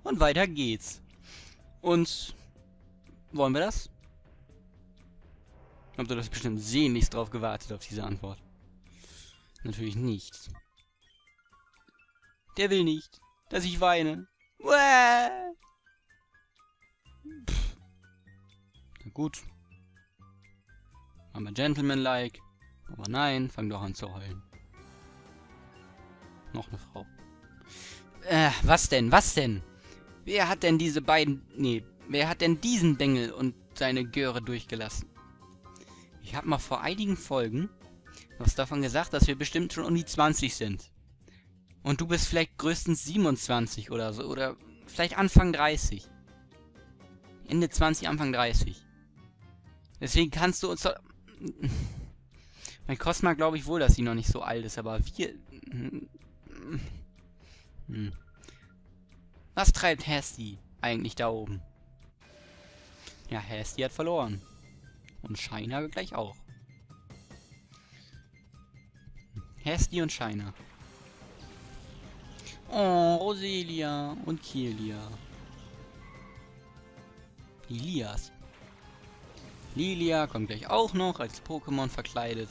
Und weiter geht's. Und wollen wir das? Habt ihr das bestimmt sehnlichst drauf gewartet, auf diese Antwort? Natürlich nicht. Der will nicht, dass ich weine. Uäh. Na gut. Machen wir Gentleman-like. Aber nein, fang doch an zu heulen. Noch eine Frau. Was denn? Was denn? Wer hat denn diese beiden... Nee, wer hat denn diesen Bengel und seine Göre durchgelassen? Ich habe mal vor einigen Folgen was davon gesagt, dass wir bestimmt schon um die 20 sind. Und du bist vielleicht größtens 27 oder so. Oder vielleicht Anfang 30. Ende 20, Anfang 30. Deswegen kannst du uns doch... Mein Cosma glaube ich wohl, dass sie noch nicht so alt ist, aber wir... Was treibt Hasty eigentlich da oben? Ja, Hasty hat verloren. Und Shiner gleich auch. Hasty und Shiner. Oh, Roselia und Kirlia. Lilias. Lilia kommt gleich auch noch als Pokémon verkleidet.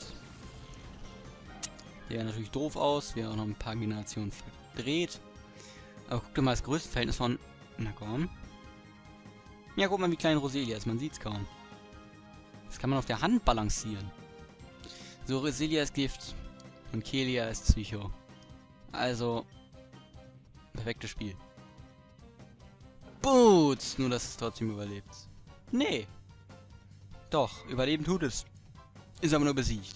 Sieht natürlich doof aus, wäre auch noch ein paar Generationen verdreht. Aber guck dir mal das Größenverhältnis von... Na komm. Ja, guck mal, wie klein Roselia ist, man sieht's kaum. Das kann man auf der Hand balancieren. So, Roselia ist Gift. Und Kelia ist Psycho. Also... perfektes Spiel. Boots! Nur, dass es trotzdem überlebt. Nee. Doch, überleben tut es. Ist aber nur besiegt.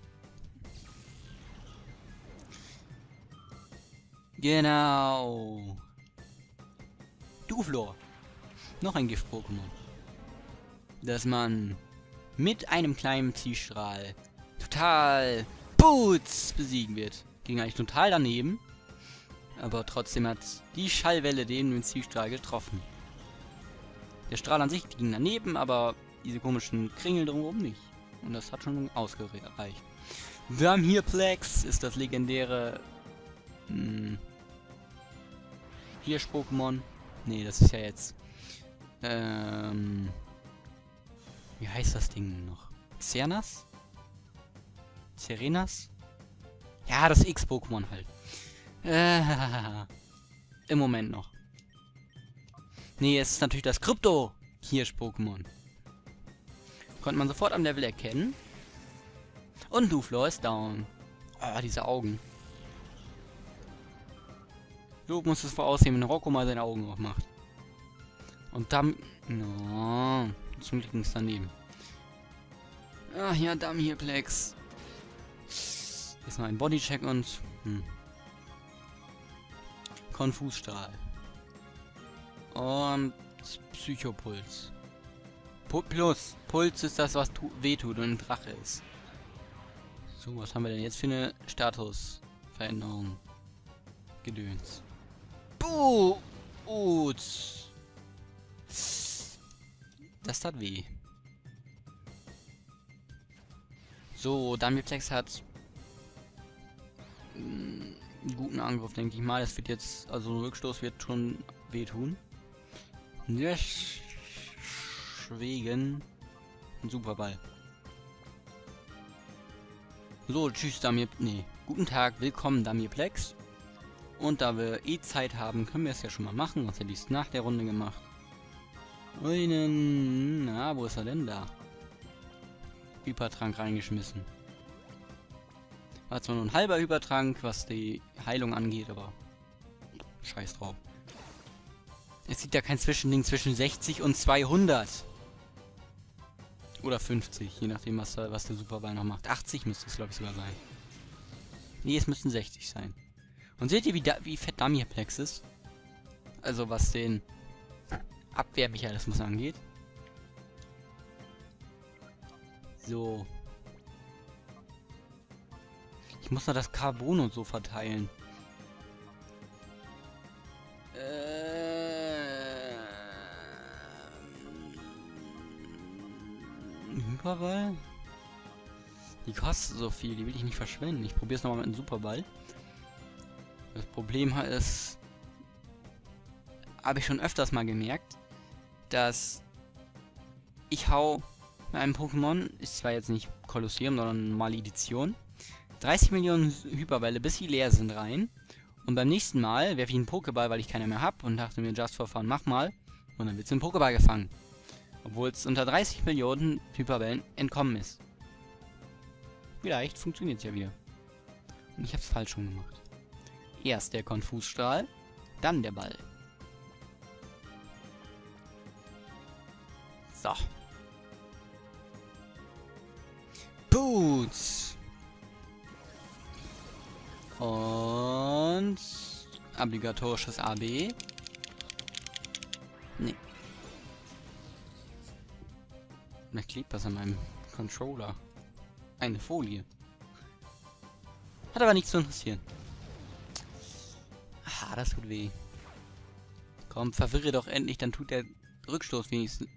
Genau. Duflor. Noch ein Gift-Pokémon. Das man mit einem kleinen Ziehstrahl total Boots besiegen wird. Ging eigentlich total daneben. Aber trotzdem hat die Schallwelle den Ziehstrahl getroffen. Der Strahl an sich ging daneben, aber diese komischen Kringel drumherum nicht. Und das hat schon ausgereicht. Damhirplex ist das legendäre Hirsch-Pokémon. Nee, das ist ja jetzt wie heißt das Ding noch? Cernas? Serenas? Ja, das X-Pokémon halt. Im Moment noch. Nee, es ist natürlich das Krypto-Hirsch-Pokémon. Konnte man sofort am Level erkennen. Und Duflor ist down. Ah, diese Augen. So muss es voraussehen, wenn Rocco mal seine Augen aufmacht. Und dann... No, zum Glück ist daneben. Ach ja, Damhirplex. Jetzt noch ein Bodycheck und... Konfusstrahl. Und Psychopuls. Plus. Puls ist das, was wehtut und ein Drache ist. So, was haben wir denn jetzt für eine Statusveränderung? Gedöns. Boots. Das tat weh. So, Damhirplex hat einen guten Angriff, denke ich mal. Das wird jetzt, also ein Rückstoß wird schon wehtun. Deswegen ein Superball. So, tschüss Damhirplex. Nee, guten Tag, willkommen Damhirplex. Und da wir eh Zeit haben, können wir es ja schon mal machen. Was hätte ich es nach der Runde gemacht? Na, wo ist er denn da? Hypertrank reingeschmissen. War zwar nur ein halber Hypertrank, was die Heilung angeht, aber scheiß drauf. Es sieht ja kein Zwischending zwischen 60 und 200. Oder 50, je nachdem, was der Superball noch macht. 80 müsste es, glaube ich, sogar sein. Nee, es müssten 60 sein. Und seht ihr, wie fett Damhirplex ist? Also, was den Abwehrmechanismus angeht. So. Ich muss noch das Carbon und so verteilen. Superball? Die kostet so viel, die will ich nicht verschwenden. Ich probiere es nochmal mit einem Superball. Das Problem ist... habe ich schon öfters mal gemerkt, dass ich hau bei einem Pokémon, ist zwar jetzt nicht Kolosseum, sondern normale Edition, 30 Millionen Hyperbälle, bis sie leer sind, rein. Und beim nächsten Mal werfe ich einen Pokéball, weil ich keiner mehr habe und dachte mir, just for fun, mach mal. Und dann wird ein Pokéball gefangen. Obwohl es unter 30 Millionen Hyperbällen entkommen ist. Vielleicht funktioniert es ja wieder. Und ich habe es falsch schon gemacht. Erst der Konfusstrahl, dann der Ball. So. Boots. Und obligatorisches AB. Nee. Da klebt was an meinem Controller. Eine Folie. Hat aber nichts zu interessieren. Ah, das tut weh. Komm, verwirre doch endlich, dann tut der Rückstoß wenigstens.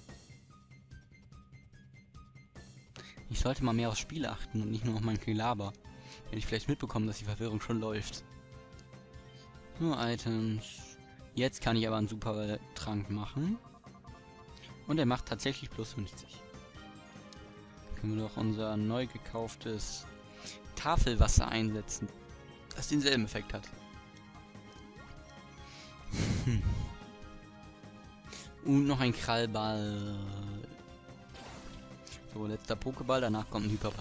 Ich sollte mal mehr aufs Spiel achten und nicht nur auf mein Gelaber. Hätte ich vielleicht mitbekommen, dass die Verwirrung schon läuft. Nur Items. Jetzt kann ich aber einen super Trank machen. Und er macht tatsächlich plus 50. Können wir doch unser neu gekauftes Tafelwasser einsetzen, das denselben Effekt hat. Und noch ein Krallball. So, letzter Pokéball, danach kommt ein Hyperball.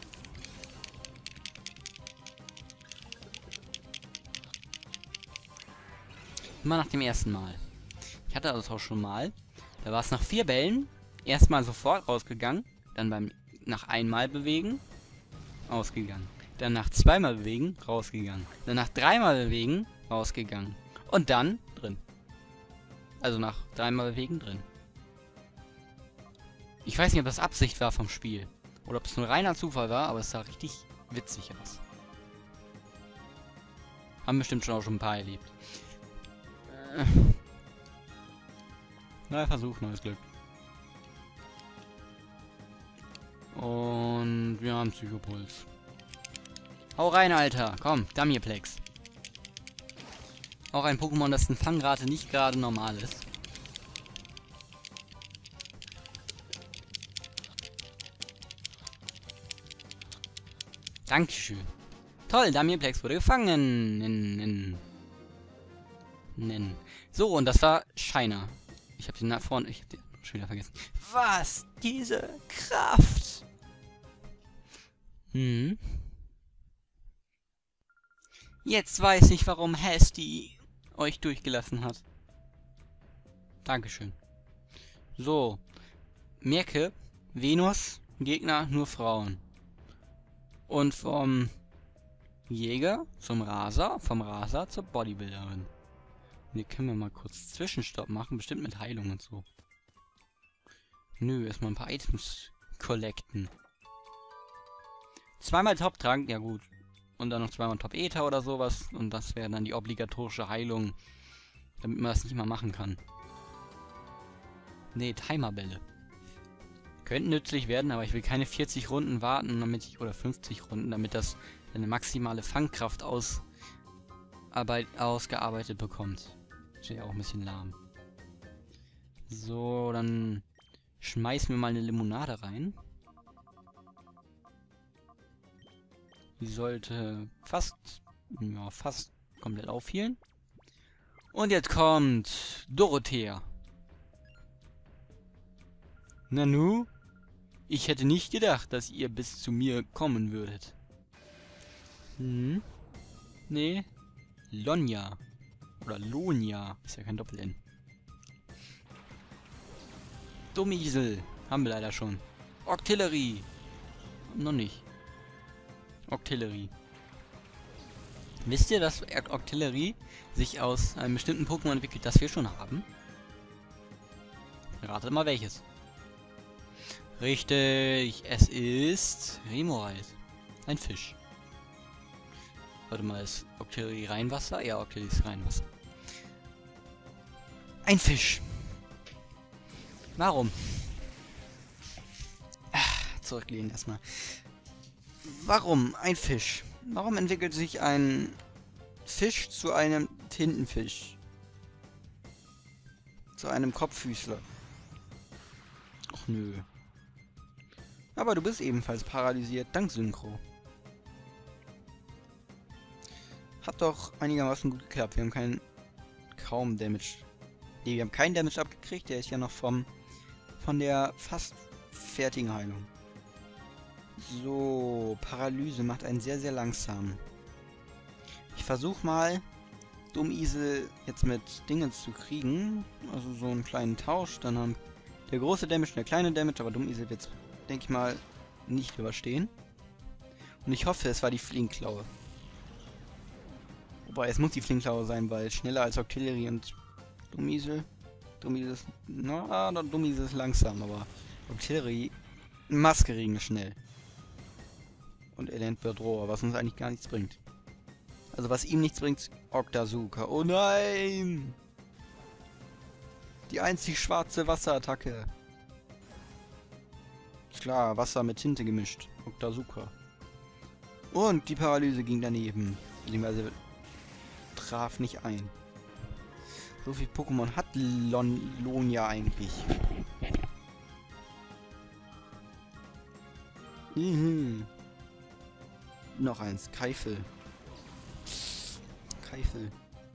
Immer nach dem ersten Mal. Ich hatte das auch schon mal. Da war es nach 4 Bällen erstmal sofort rausgegangen, dann nach einmal bewegen ausgegangen, dann nach 2-mal bewegen rausgegangen, dann nach 3-mal bewegen rausgegangen und dann drin. Also nach 3-mal bewegen drin. Ich weiß nicht, ob das Absicht war vom Spiel oder ob es nur reiner Zufall war, aber es sah richtig witzig aus. Haben bestimmt schon auch schon ein paar erlebt. Neuer Versuch, neues Glück. Und wir haben Psychopuls. Hau rein, Alter. Komm, Damierplex. Auch ein Pokémon, das in Fangrate nicht gerade normal ist. Dankeschön. Toll, Damierplex wurde gefangen. So, und das war Shiner. Ich habe den nach vorne. Ich hab den schon wieder vergessen. Was? Diese Kraft? Jetzt weiß ich, warum Hasty euch durchgelassen hat. Dankeschön. So. Merke, Venus, Gegner, nur Frauen. Und vom Jäger zum Raser, vom Raser zur Bodybuilderin. Hier können wir mal kurz Zwischenstopp machen, bestimmt mit Heilung und so. Nö, erstmal ein paar Items collecten. 2-mal Top-Trank, ja gut. Und dann noch 2-mal Top-Ether oder sowas. Und das wäre dann die obligatorische Heilung, damit man das nicht mal machen kann. Ne, Timerbälle. Könnten nützlich werden, aber ich will keine 40 Runden warten, damit ich, oder 50 Runden, damit das eine maximale Fangkraft ausgearbeitet bekommt. Steht ja auch ein bisschen lahm. So, dann schmeißen wir mal eine Limonade rein. Die sollte fast komplett aufhealen. Und jetzt kommt Dorothea. Nanu? Ich hätte nicht gedacht, dass ihr bis zu mir kommen würdet. Nee. Lonja. Oder Lonja. Ist ja kein Doppel-N. Dummiesel. Haben wir leider schon. Octillery. Noch nicht. Octillery. Wisst ihr, dass Octillery sich aus einem bestimmten Pokémon entwickelt, das wir schon haben? Ratet mal welches. Richtig, es ist Remoraid. Ein Fisch. Warte mal, ist Octillery Reinwasser? Ja, Octillery ist Reinwasser. Ein Fisch. Warum? Zurücklehnen erstmal. Warum ein Fisch? Warum entwickelt sich ein Fisch zu einem Tintenfisch? Zu einem Kopffüßler. Och nö. Aber du bist ebenfalls paralysiert, dank Synchro. Hat doch einigermaßen gut geklappt. Wir haben kaum Damage. Ne, wir haben keinen Damage abgekriegt. Der ist ja noch von der fast fertigen Heilung. So, Paralyse macht einen sehr, sehr langsam. Ich versuche mal, Dummisel jetzt mit Dingens zu kriegen. Also so einen kleinen Tausch. Dann haben der große Damage und der kleine Damage. Aber Dummisel wird es, denke ich mal, nicht überstehen. Und ich hoffe, es war die Flinkklaue. Wobei, es muss die Flinkklaue sein, weil schneller als Octillery und Dummisel. Dummisel ist... Na, Dummisel ist langsam, aber Octillery... Maskeregen ist schnell. Und Elend Bedroher, was uns eigentlich gar nichts bringt. Also was ihm nichts bringt, Octazooka. Oh nein! Die einzig schwarze Wasserattacke. Ist klar, Wasser mit Tinte gemischt. Octazooka. Und die Paralyse ging daneben. Beziehungsweise traf nicht ein. So viel Pokémon hat Lonia eigentlich. Noch eins. Keifel. Keifel.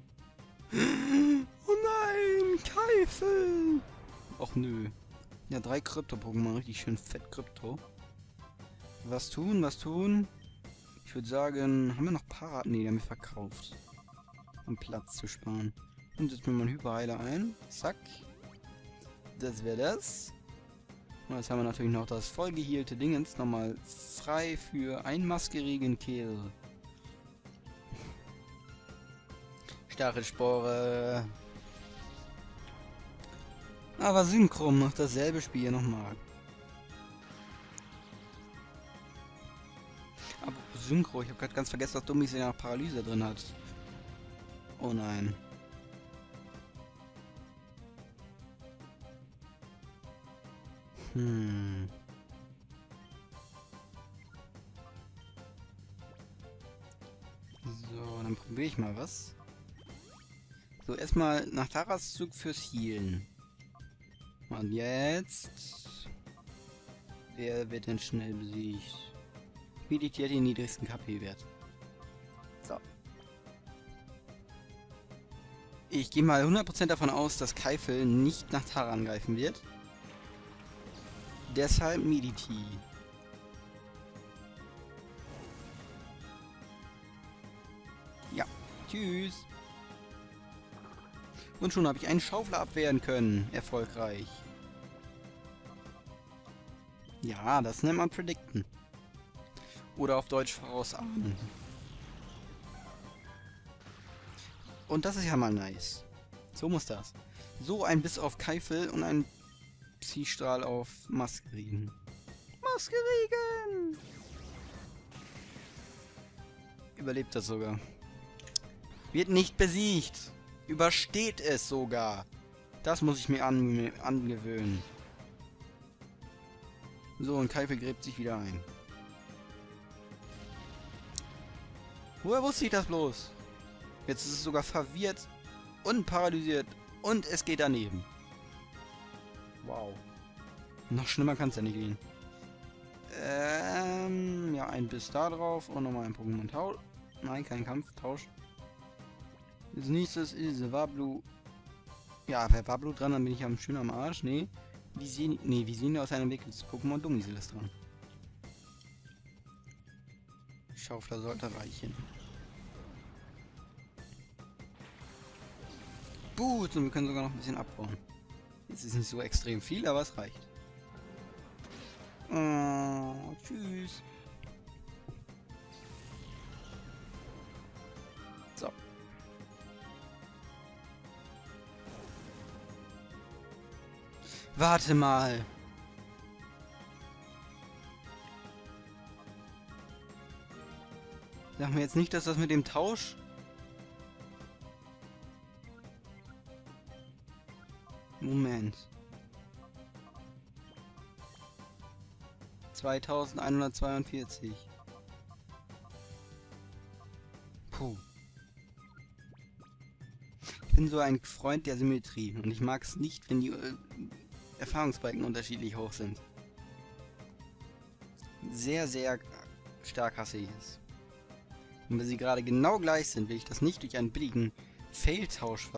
Oh nein! Keifel! Och nö. Ja, 3 Krypto-Pokémon. Richtig schön fett Krypto. Was tun? Was tun? Ich würde sagen, haben wir noch Para... Ne, die haben wir verkauft. Um Platz zu sparen. Und setzen wir mal einen Hyperheiler ein. Zack. Das wäre das. Und jetzt haben wir natürlich noch das vollgeheilte Dingens nochmal frei für einen maskerigen Kill. Stachelspore. Aber Synchro macht dasselbe Spiel nochmal. Aber Synchro, ich habe gerade ganz vergessen, dass Dummies ja noch Paralyse drin hat. Oh nein. So, dann probiere ich mal was. So, erstmal nach Taras Zug fürs Healen. Und jetzt... Wer wird denn schnell besiegt? Meditiert den niedrigsten KP-Wert. So. Ich gehe mal 100% davon aus, dass Keifel nicht nach Tara angreifen wird. Deshalb Mediti. Ja. Tschüss. Und schon habe ich einen Schaufler abwehren können. Erfolgreich. Ja, das nennt man Predicten. Oder auf Deutsch vorausahnen. Und das ist ja mal nice. So muss das. So ein Biss auf Keifel und ein Psystrahl auf Maskeregen. Maskeregen! Überlebt das sogar. Wird nicht besiegt. Übersteht es sogar. Das muss ich mir angewöhnen. So, und Keifel gräbt sich wieder ein. Woher wusste ich das bloß? Jetzt ist es sogar verwirrt und paralysiert und es geht daneben. Wow. Noch schlimmer kann es ja nicht gehen. Ja, ein Biss da drauf und nochmal ein Pokémon-Tausch. Nein, kein Kampftausch. Als nächstes ist Wablu. Ja, wäre Wablu dran, dann bin ich schön am Arsch. Nee. Wie sehen aus einem Weg das Pokémon Dummisel ist dran. Schaufler sollte reichen. Gut, und wir können sogar noch ein bisschen abbauen. Jetzt ist nicht so extrem viel, aber es reicht. Oh, tschüss. So. Warte mal. Sag mir jetzt nicht, dass das mit dem Tausch... Moment. 2142. bin so ein Freund der Symmetrie und ich mag es nicht, wenn die Erfahrungsbalken unterschiedlich hoch sind. Sehr, sehr stark hasse ich es. Und wenn sie gerade genau gleich sind, will ich das nicht durch einen billigen Fehltausch